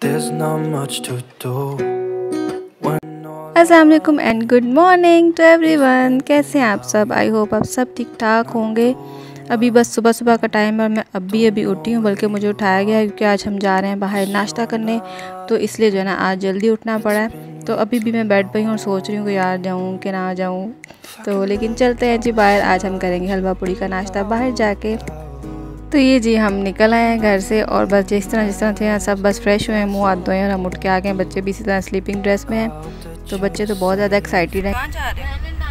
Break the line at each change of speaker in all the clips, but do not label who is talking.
अस्सलाम वालेकुम and good morning to everyone. कैसे हैं आप सब? आई होप आप सब ठीक ठाक होंगे। अभी बस सुबह सुबह का टाइम है और मैं अभी उठी हूँ, बल्कि मुझे उठाया गया है क्योंकि आज हम जा रहे हैं बाहर नाश्ता करने, तो इसलिए जो है ना आज जल्दी उठना पड़ा है। तो अभी भी मैं बेड पर ही हूँ और सोच रही हूँ कि यार जाऊँ कि ना जाऊँ, तो लेकिन चलते हैं जी बाहर। आज हम करेंगे हलवा पूड़ी का नाश्ता बाहर जाके। तो ये जी हम निकल आए हैं घर से और बस जिस तरह थे सब बस फ्रेश हुए हैं, मुँह हाथ धोए और हम उठ के आ गए हैं। बच्चे भी इसी तरह स्लीपिंग ड्रेस में हैं, तो बच्चे तो बहुत ज़्यादा एक्साइटेड हैं।
कहाँ जा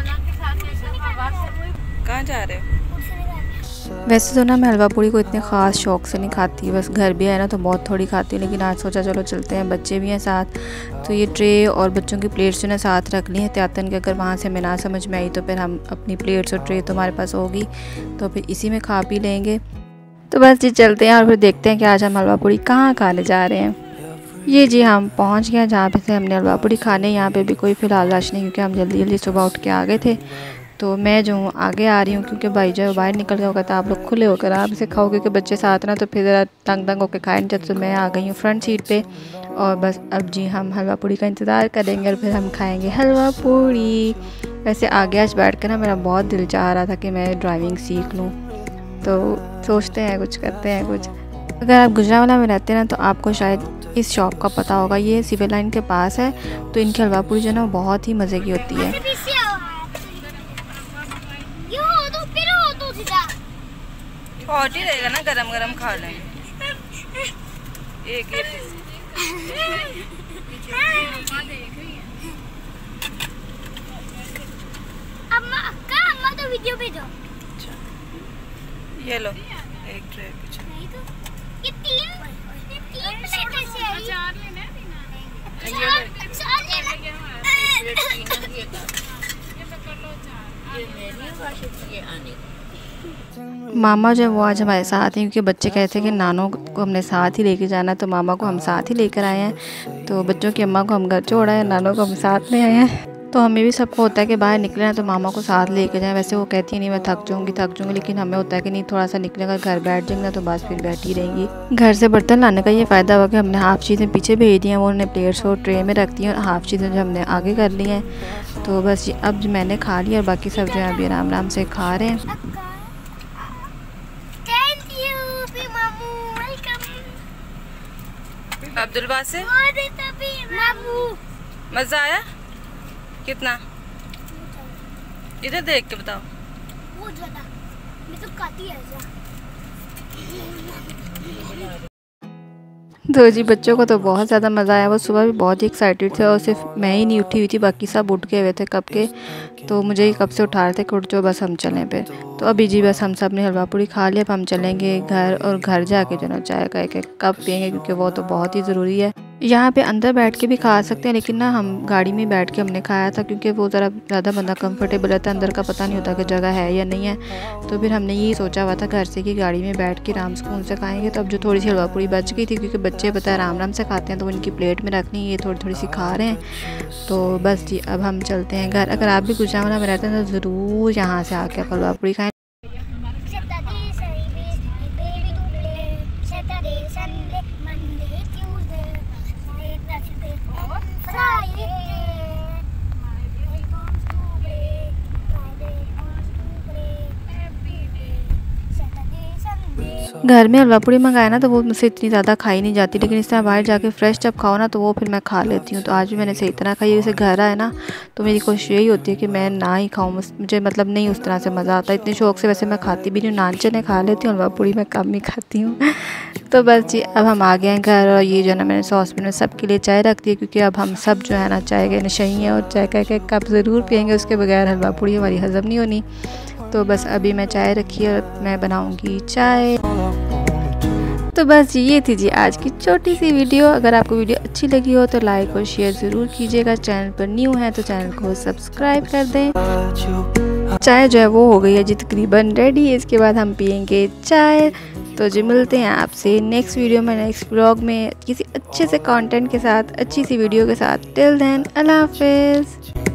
रहे हो?
वैसे तो ना मैं हलवा पूड़ी को इतने ख़ास शौक़ से नहीं खाती, बस घर भी है ना तो बहुत थोड़ी खाती हूँ, लेकिन आज सोचा चलो चलते हैं, बच्चे भी हैं साथ। तो ये ट्रे और बच्चों की प्लेट्स जो है साथ रख ली है एहतियातन कि अगर वहाँ से हमें ना समझ में आई तो फिर हम अपनी प्लेट्स और ट्रे तो हमारे पास होगी, तो फिर इसी में खा पी लेंगे। तो बस जी चलते हैं और फिर देखते हैं कि आज हम हलवा पूड़ी कहाँ खाने जा रहे हैं। ये जी हम पहुँच गए जहाँ पे से हमने हलवा पूड़ी खाने। यहाँ पे भी कोई फ़िलहाल रश नहीं, क्योंकि हम जल्दी सुबह उठ के आ गए थे। तो मैं जो हूँ आगे आ रही हूँ, क्योंकि भाई जो बाहर निकल गया होगा, तो आप लोग खुले होकर आप इसे खाओ, क्योंकि बच्चे साथ ना तो फिर ज़रा तंग होकर खाएं। जब तो मैं आ गई हूँ फ्रंट सीट पे और बस अब जी हम हलवा पूड़ी का इंतज़ार करेंगे और फिर हम खाएँगे हलवा पूड़ी। वैसे आगे आज बैठ कर ना मेरा बहुत दिल चाह रहा था कि मैं ड्राइविंग सीख लूँ, तो सोचते हैं कुछ करते हैं कुछ। अगर आप गुजरावाला में रहते हैं ना तो आपको शायद इस शॉप का पता होगा, ये सिविल लाइन के पास है। तो इनकी हलवा पूड़ी जो है ना बहुत ही मज़े की होती है।
हॉट ही रहेगा ना, गरम गरम खा लेंगे। एक
अम्मा तो वीडियो भेजो।
ये लो एक ट्रे पीछे।
ये तीन प्लेट ऐसे आई। चार लेना है, चार लेना है।
मामा जो है वो आज हमारे साथ हैं, क्योंकि बच्चे कहते थे कि नानों को हमने साथ ही लेके जाना है, तो मामा को हम साथ ही लेकर आए हैं। तो बच्चों की अम्मा को हम घर छोड़ा है, नानों को हम साथ में आए हैं। तो हमें भी सबको होता है कि बाहर निकले ना तो मामा को साथ लेके जाएं। वैसे वो कहती है नहीं मैं थक जाऊँगी, लेकिन हमें होता है कि नहीं थोड़ा सा निकलेगा, घर बैठ जाएंगे ना तो बस फिर बैठी रहेंगी। घर से बर्तन लाने का ये फ़ायदा हुआ कि हमने हाफ़ चीज़ें पीछे भेज दी हैं, वो उन्होंने प्लेट्स और ट्रे में रख दी हैं और हाफ़ चीज़ें जो हमने आगे कर ली हैं। तो बस अब मैंने खा लिया और बाकी सब जो है अभी आराम से खा रहे हैं।
अब्दुल बासित, मज़ा आया कितना? इधर देख के बताओ।
बहुत ज़्यादा, मैं तो खाती है।
तो जी बच्चों को तो बहुत ज़्यादा मज़ा आया, वो सुबह भी बहुत ही एक्साइटेड थे और सिर्फ मैं ही नहीं उठी हुई थी, बाकी सब उठ गए हुए थे कब के। तो मुझे ही कब से उठा रहे थे कि उठ जाओ बस हम चलें पे। तो अभी जी बस हम सब ने हलवा पूड़ी खा लिया, अब हम चलेंगे घर और घर जाके जो ना चाय का एक कप पियेंगे, क्योंकि वो तो बहुत ही ज़रूरी है। यहाँ पे अंदर बैठ के भी खा सकते हैं, लेकिन ना हम गाड़ी में बैठ के हमने खाया था, क्योंकि वो ज़रा ज़्यादा बंदा कंफर्टेबल रहता है, अंदर का पता नहीं होता कि जगह है या नहीं है। तो फिर हमने यही सोचा हुआ था घर से कि गाड़ी में बैठ के आराम सुकून से खाएंगे। तो अब जो थोड़ी सी हलवा पूड़ी बच गई थी, क्योंकि बच्चे पता है आराम से खाते हैं, तो इनकी प्लेट में रखनी, ये थोड़ी सी खा रहे हैं। तो बस जी अब हम चलते हैं घर। अगर आप भी गुजरावाला में रहते हैं तो ज़रूर यहाँ से आके हलवा पूड़ी खाएँ। घर में हलवा पूड़ी मंगाया ना तो वो मुझसे इतनी ज़्यादा खाई नहीं जाती, लेकिन इस तरह बाहर जाके फ्रेश जब खाओ ना तो वो फिर मैं खा लेती हूँ। तो आज भी मैंने सही तरह खाई। जैसे घर आए ना तो मेरी कोशिश यही होती है कि मैं ना ही खाऊँ, मुझे मतलब नहीं उस तरह से मज़ा आता इतने शौक़ से। वैसे मैं खाती भी नहीं, नान चने खा लेती हूँ, हलवा पूड़ी मैं कम ही खाती हूँ। तो बस जी अब हम आ गए हैं घर और ये जो है ना मैंने सॉसपेन में सबके लिए चाय रख दी है, क्योंकि अब हम सब जो है ना चाय के नशई हैं और चाय का एक कप ज़रूर पियेंगे, उसके बगैर हलवा पूड़ी हमारी हज़म नहीं होनी। तो बस अभी मैं चाय रखी है और मैं बनाऊँगी चाय। तो बस ये थी जी आज की छोटी सी वीडियो। अगर आपको वीडियो अच्छी लगी हो तो लाइक और शेयर ज़रूर कीजिएगा। चैनल पर न्यू है तो चैनल को सब्सक्राइब कर दें। चाय जो है वो हो गई है जी तकरीबन रेडी, इसके बाद हम पियेंगे चाय। तो जी मिलते हैं आपसे नेक्स्ट वीडियो में, नेक्स्ट ब्लॉग में, किसी अच्छे से कंटेंट के साथ, अच्छी सी वीडियो के साथ। टिल देन अल्लाह हाफिज़।